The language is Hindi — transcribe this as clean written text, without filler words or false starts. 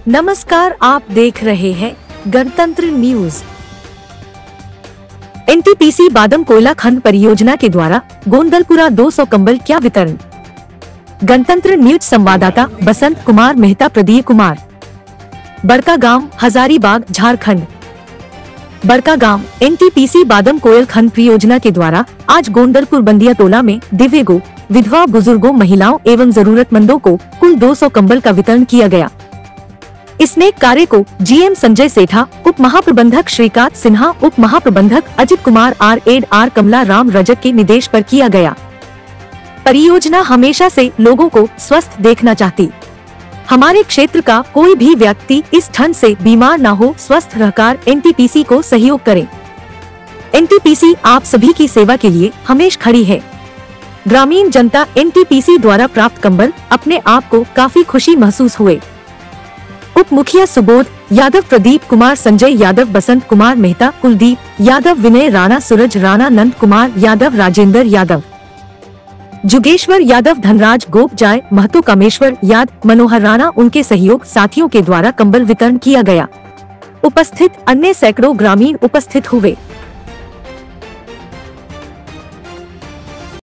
नमस्कार, आप देख रहे हैं गणतंत्र न्यूज। एनटीपीसी बादम कोयला खंड परियोजना के द्वारा गोंदलपुरा 200 कंबल क्या वितरण। गणतंत्र न्यूज संवाददाता बसंत कुमार मेहता, प्रदीप कुमार। बड़कागांव, हजारीबाग, झारखंड। बड़कागांव एनटीपीसी बादम कोयल खंड परियोजना के द्वारा आज गोंदलपुर बंदिया टोला में दिव्यांगों, विधवा, बुजुर्गों, महिलाओं एवं जरूरतमंदों को कुल 200 कंबल का वितरण किया गया। इस नेक कार्य को जीएम संजय सेठा, उप महाप्रबंधक श्रीकांत सिन्हा, उप महाप्रबंधक अजित कुमार आर कमला राम रजक के निर्देश पर किया गया। परियोजना हमेशा से लोगों को स्वस्थ देखना चाहती। हमारे क्षेत्र का कोई भी व्यक्ति इस ठंड से बीमार न हो, स्वस्थ रहकर एनटीपीसी को सहयोग करे। एनटीपीसी आप सभी की सेवा के लिए हमेशा खड़ी है। ग्रामीण जनता एनटीपीसी द्वारा प्राप्त कंबल अपने आप को काफी खुशी महसूस हुए। उप मुखिया सुबोध यादव, प्रदीप कुमार, संजय यादव, बसंत कुमार मेहता, कुलदीप यादव, विनय राणा, सूरज राणा, नंद कुमार यादव, राजेंद्र यादव, जुगेश्वर यादव, धनराज गोप, जाय महतो, कामेश्वर यादव, मनोहर राणा, उनके सहयोग साथियों के द्वारा कंबल वितरण किया गया। उपस्थित अन्य सैकड़ों ग्रामीण उपस्थित हुए।